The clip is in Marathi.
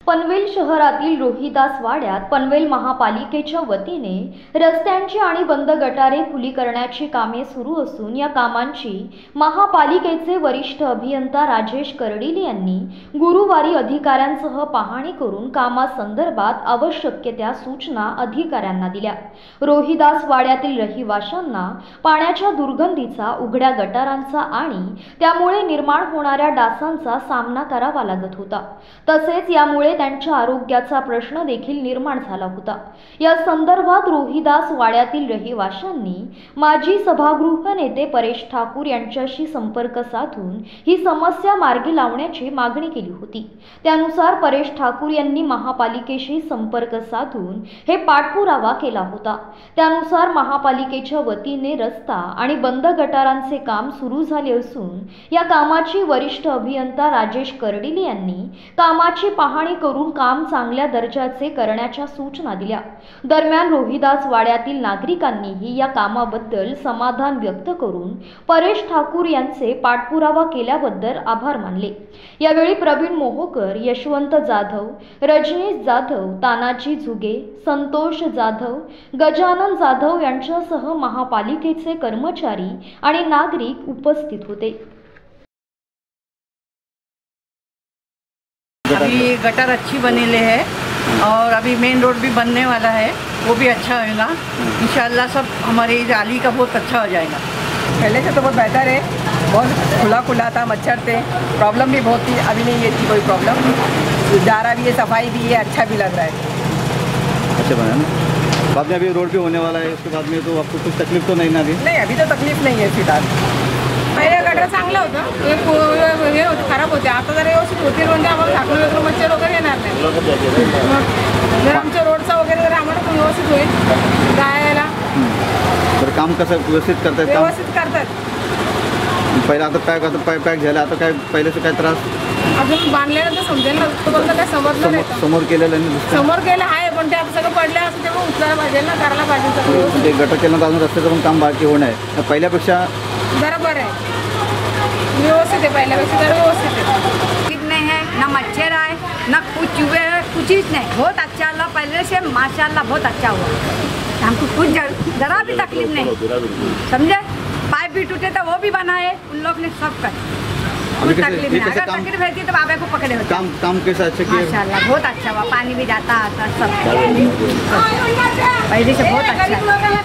पनवेल शहरातील रोहिदास वाड्यात पनवेल महापालिकेच्या वतीने रस्त्यांची आणि बंद गटारे खुली करण्याची कामे सुरू असून या कामांची महापालिकेचे वरिष्ठ अभियंता राजेश कर्डिले यांनी गुरुवारी अधिकाऱ्यांसह पाहणी करून कामासंदर्भात आवश्यक त्या सूचना अधिकाऱ्यांना दिल्या। रोहिदास वाड्यातील रहिवाशांना पाण्याच्या दुर्गंधीचा, उघड्या गटारांचा आणि त्यामुळे निर्माण होणाऱ्या डासांचा सामना करावा लागत होता। तसेच यामुळे त्यांच्या आरोग्याचा प्रश्न देखील निर्माण झाला होता। या संदर्भात रोहिदास वाड्यातील रहिवाशांनी माजी सभागृह नेते परेश ठाकूर यांच्याशी संपर्क साधून ही समस्या मार्गी लावण्याची मागणी केली होती। त्यानुसार परेश ठाकूर यांनी महापालिकेशी संपर्क साधून हे पाठपुरावा केला होता। त्यानुसार महापालिकेच्या वतीने रस्ता आणि बंद गटारांचे काम सुरू झाले असून या कामाची वरिष्ठ अभियंता राजेश कर्डिले यांनी कामाची पाहणी करून काम चांगल्या दर्जाचे करण्याच्या सूचना दिल्या। दरम्यान रोहिदास वाड्यातील नागरिकांनीही या कामाबद्दल समाधान व्यक्त करून परेश ठाकूर यांचे पाठपुरावा केल्याबद्दल आभार मानले। यावेळी प्रवीण मोहोकर, यशवंत जाधव, रजनीश जाधव, तानाजी झुगे, संतोष जाधव, गजानन जाधव यांच्यासह महापालिकेचे कर्मचारी आणि नागरिक उपस्थित होते। अभी गटर अच्छी बनेले है और अभी मेन रोड भी बनने वाला है, वो भी अच्छा होगा इंशाल्लाह। सब हमारे जाली का बहुत अच्छा हो जाएगा। पहले से तो बहुत बेहतर है, बहुत खुला खुला था, मच्छर थे, प्रॉब्लम भी बहुत थी, अभी नहीं है थी कोई प्रॉब्लम। जारा भी है, सफाई भी है, अच्छा भी लग रहा है। अच्छा बना ना। बाद में अभी रोड भी होने वाला है, उसके बाद में तो आपको कुछ तकलीफ तो नहीं ना? अभी नहीं, अभी तो तकलीफ नहीं है फिलहाल। पहिले गटर चांगलं होतं, हे खराब होते, आता जर व्यवस्थित होतील म्हणजे आम्हाला झाकून वगैरे मच्छर वगैरे येणार नाही। जर आमच्या रोडचा वगैरे जर आम्हाला व्यवस्थित होईल जायला, तर काम कसं व्यवस्थित करतात? व्यवस्थित करतात। पहिले आता पॅक झाला, आता काय पहिल्याचं काय त्रास? अजून बांधलेलं तर समजेल ना, तोपर्यंत काय समजलं नाही। समोर केलेलं नाही, समोर केलं आहे पण ते सगळं पडलं असं तेव्हा उचलायला पाहिजे ना, करायला पाहिजे सगळं। म्हणजे गटर केलं तर अजून रस्त्याचं पण काम बाकी होणं आहे, पहिल्यापेक्षा बराबर है, व्यवस्थित है, पहिल्यापेक्षा जरा व्यवस्थित है। ठीक नहीं है, ना मच्छर आए ना कुछ चूहे है, कुछ चीज़ नहीं, बहुत अच्छा हुआ पहले से, माशाल्लाह बहुत अच्छा हुआ। हमको कुछ जरा भी तकलीफ नहीं, समझे। पाइप भी टूटे तो वो भी बनाए उन लोग ने, सब कर कुछ तकलीफ नहीं। अगर तकलीफ रहती तो बाबा को पकड़े होते। काम कैसा अच्छा किया? माशाल्लाह बहुत अच्छा हुआ, पानी भी जाता आता सब पहले से बहुत अच्छा।